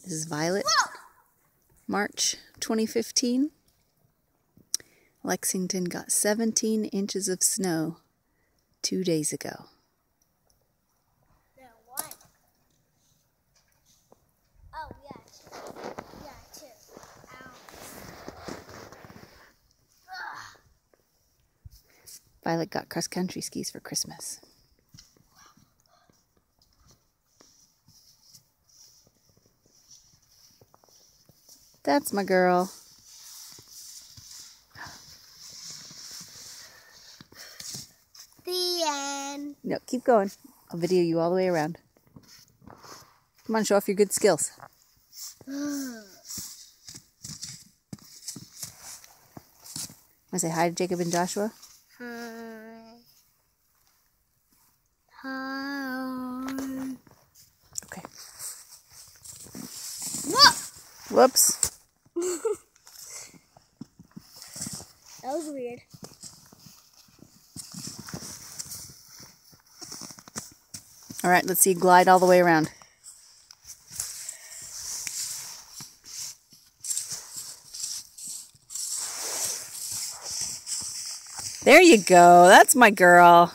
This is Violet, March 2015. Lexington got 17 inches of snow 2 days ago. No, one. Oh, yeah, two. Yeah, two. Ow. Ugh. Violet got cross-country skis for Christmas. That's my girl. The end. No, keep going. I'll video you all the way around. Come on, show off your good skills. Want to say hi to Jacob and Joshua? Hi. Hi. Okay. Whoa! Whoops. That was weird. All right, let's see you glide all the way around. There you go. That's my girl.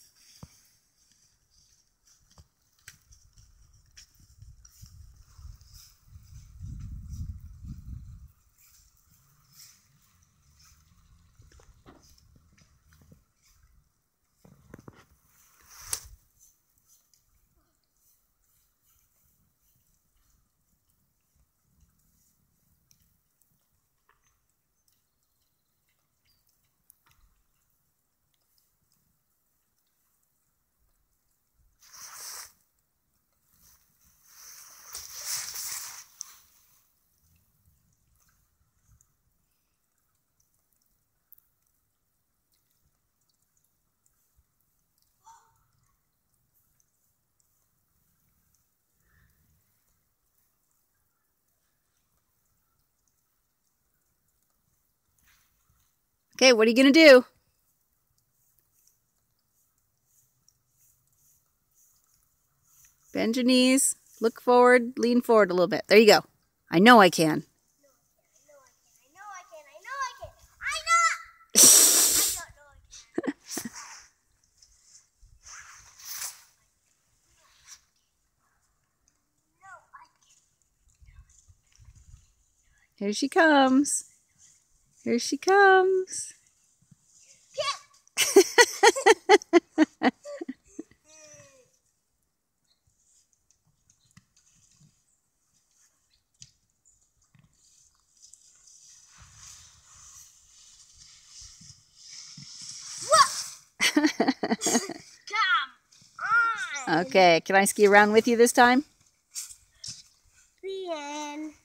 Okay, what are you going to do? Bend your knees, look forward, lean forward a little bit. There you go. I know I can. Here she comes. Here she comes. Come on. Okay, can I ski around with you this time? The end.